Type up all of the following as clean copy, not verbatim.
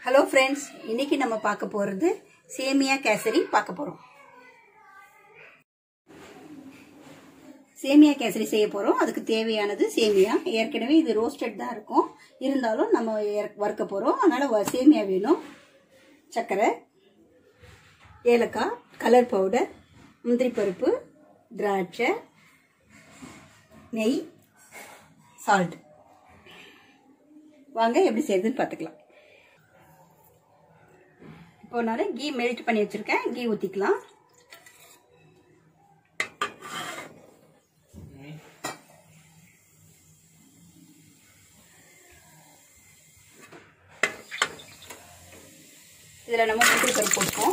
Hello friends, இன்னைக்கு நம்ம பார்க்க போகிறது சேமியா கேசரி பார்க்க போகிறோம். சேமியா கேசரி செய்ய போகிறோம். அதுக்கு தேவையானது சேமியா. ஏற்கனவே இது ரோஸ்டட் தான் இருக்கும், இருந்தாலும் நம்ம வறுக்க போகிறோம். அதனால் சேமியா வேணும், சர்க்கரை, ஏலக்காய், கலர் பவுடர், முந்திரி பருப்பு, திராட்சை, நெய், சால்ட். வாங்க எப்படி செய்யுதுன்னு பார்த்துக்கலாம். இப்போ நான் கீ மெல்ட் பண்ணி வச்சிருக்கேன். கீ ஊற்றிக்கலாம். இதில் நம்ம முந்திரி பருப்பு போட்டுப்போம்.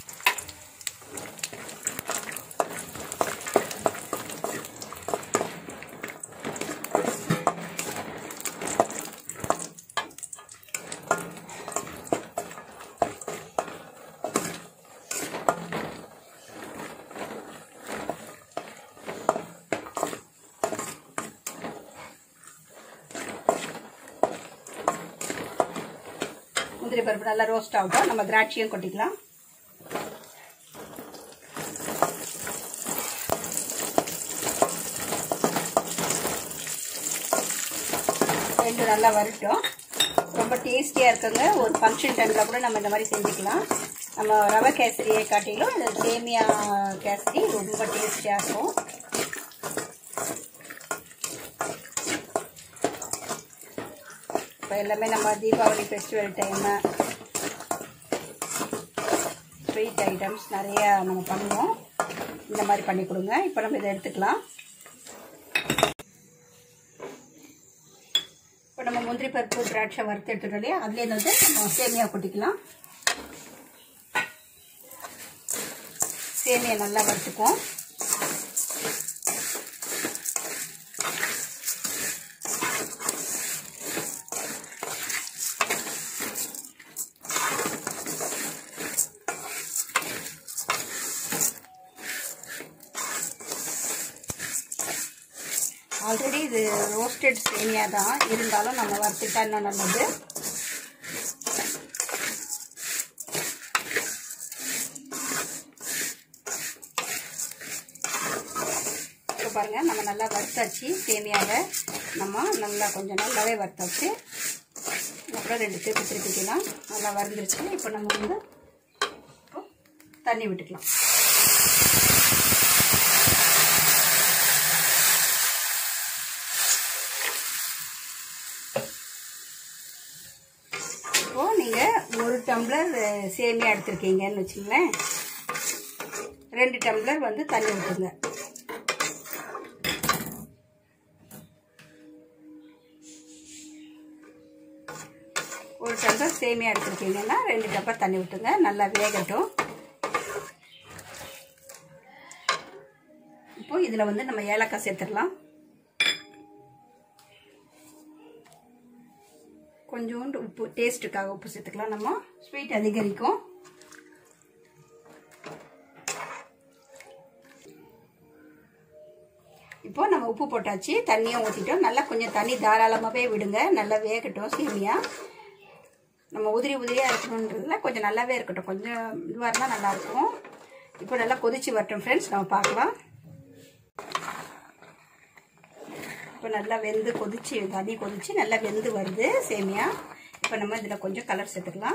முந்திரி பருப்பு நல்லா ரோஸ்ட் ஆகும். நம்ம திராட்சையும் கொட்டிக்கலாம். ரெண்டு நல்லா வரட்டும். ரொம்ப டேஸ்டியா இருக்குங்க. ஒரு ஃபங்க்ஷன் டைம்ல கூட நம்ம இந்த மாதிரி செஞ்சுக்கலாம். நம்ம ரவை கேசரியை காட்டிலும் இந்த சேமியா கேசரி ரொம்ப டேஸ்டியா இருக்கும். எல்லாமே நம்ம Deepavali festival time sweet items நிறைய நம்ம பண்ணுவோம். இந்த மாதிரி பண்ணி கொடுங்க. இப்போ நம்ம இதை எடுத்துக்கலாம். இப்போ நம்ம முந்திரி பருப்பு திராட்சை வறுத்து எடுத்துட்டோம் இல்லையா, அதுலேருந்து வந்து நம்ம சேமியா கொட்டிக்கலாம். சேமியா நல்லா வறுத்துக்குவோம். ஆல்ரெடி இது ரோஸ்டட் சேமியா தான், இருந்தாலும் நம்ம வறுத்துட்டா இன்னும் நல்லது. இப்போ பாருங்க, நம்ம நல்லா வறுத்தாச்சு. சேமியாவை நம்ம நல்லா கொஞ்சம் நல்லாவே வறுத்தாச்சு. அப்புறம் ரெண்டு திருப்பிக்கலாம். நல்லா வறுந்துருச்சு. இப்போ நம்ம வந்து தண்ணி விட்டுக்கலாம். இப்போ நீங்கள் ஒரு டம்ளர் சேமியா எடுத்துருக்கீங்கன்னு வச்சுங்களேன், 2 டம்ளர் வந்து தண்ணி ஊற்றுங்க. ஒரு டம்ளர் சேமியா எடுத்துருக்கீங்கன்னா 2 டம்ளர் தண்ணி ஊற்றுங்க. நல்லா வேகட்டும். இப்போ இதில் வந்து நம்ம ஏலக்காய் சேர்த்துடலாம். கொஞ்சோண்டு உப்பு, டேஸ்ட்டுக்காக உப்பு சேர்த்துக்கலாம். நம்ம ஸ்வீட் அதிகரிக்கும். இப்போ நம்ம உப்பு போட்டாச்சு, தண்ணியும் ஊற்றிட்டோம். நல்லா கொஞ்சம் தண்ணி தாராளமாகவே விடுங்க. நல்லா வேகட்டும் சேமியா. நம்ம உதிரியாக இருக்கணுன்றதுல கொஞ்சம் நல்லாவே இருக்கட்டும். கொஞ்சம் இதுவாக இருந்தால் நல்லாயிருக்கும். இப்போ நல்லா கொதிச்சு வரட்டும் ஃப்ரெண்ட்ஸ், நம்ம பார்க்கலாம். இப்போ நல்லா வெந்து கொதிச்சு, தண்ணி கொதிச்சு நல்லா வெந்து வருது சேமியா. இப்போ நம்ம இதில் கொஞ்சம் கலர் சேர்த்துக்கலாம்.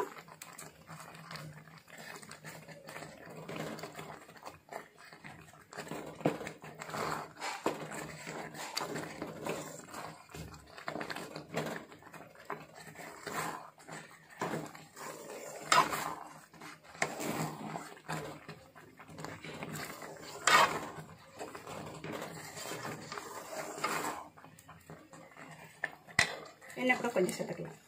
எண்ணெய் கூட கொஞ்சம் சேர்த்துக்கலாம்.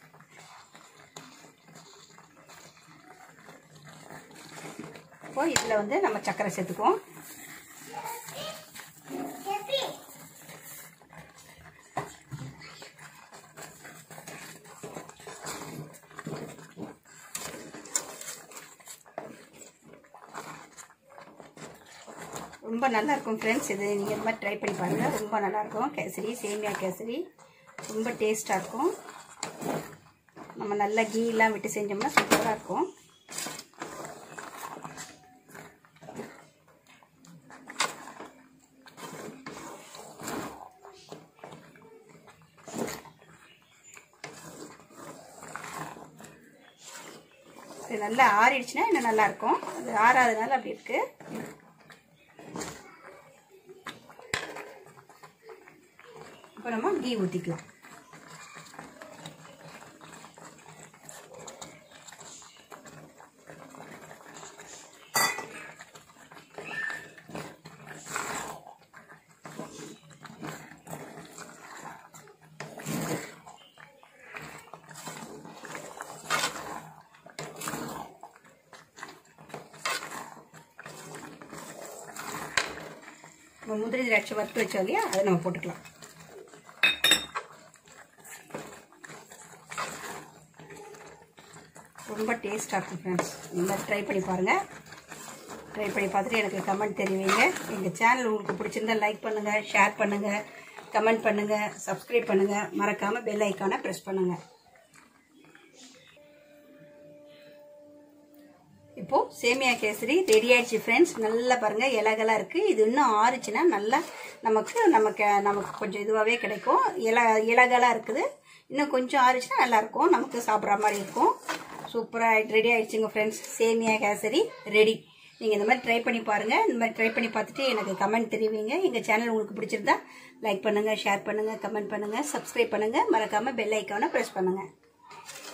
இப்போ இதில் வந்து நம்ம சர்க்கரை சேர்த்துக்குவோம். ரொம்ப நல்லா இருக்கும் ஃப்ரெண்ட்ஸ். இது நீங்கள் இந்த மாதிரி ட்ரை பண்ணி பாருங்கள். ரொம்ப நல்லாயிருக்கும் கேசரி, சேமியா கேசரி ரொம்ப டேஸ்ட்டாக இருக்கும். நம்ம நல்லா கீலாம் விட்டு செஞ்சோம்னா சூப்பராக இருக்கும். இது நல்லா ஆறிடுச்சுன்னா இன்னும் நல்லாயிருக்கும். அது ஆறாதனால அப்படி இருக்குது. இப்போ நம்ம கீ ஊற்றிக்கலாம். முந்திரி திராட்சை வறுத்து வச்சோம் இல்லையா, அதை நம்ம போட்டுக்கலாம். ரொம்ப டேஸ்டாக இருக்கும் ஃப்ரெண்ட்ஸ். நீங்கள் ட்ரை பண்ணி பாருங்கள். ட்ரை பண்ணி பார்த்துட்டு எனக்கு கமெண்ட் தெரிவிங்க. எங்கள் சேனல் உங்களுக்கு பிடிச்சிருந்தா லைக் பண்ணுங்கள், ஷேர் பண்ணுங்கள், கமெண்ட் பண்ணுங்கள், சப்ஸ்கிரைப் பண்ணுங்கள். மறக்காமல் பெல் ஐக்கானை ப்ரெஸ் பண்ணுங்கள். இப்போது சேமியா கேசரி ரெடி ஆயிடுச்சு ஃப்ரெண்ட்ஸ். நல்லா பாருங்கள், இலகலாக இருக்குது. இது இன்னும் ஆறுச்சுன்னா நல்லா நமக்கு கொஞ்சம் இதுவாகவே கிடைக்கும். இலகலாக இருக்குது. இன்னும் கொஞ்சம் ஆறுச்சுன்னா நல்லாயிருக்கும், நமக்கு சாப்பிட்ற மாதிரி இருக்கும். சூப்பராக ரெடி ஆயிடுச்சுங்க ஃப்ரெண்ட்ஸ். சேமியா கேசரி ரெடி. நீங்கள் இந்த மாதிரி ட்ரை பண்ணி பாருங்கள். இந்த மாதிரி ட்ரை பண்ணி பார்த்துட்டு எனக்கு கமெண்ட் தெரிவிங்க. எங்கள் சேனல் உங்களுக்கு பிடிச்சிருந்தா லைக் பண்ணுங்கள், ஷேர் பண்ணுங்கள், கமெண்ட் பண்ணுங்கள், சப்ஸ்கிரைப் பண்ணுங்கள். மறக்காமல் பெல் ஐக்கானை ப்ரெஸ் பண்ணுங்கள்.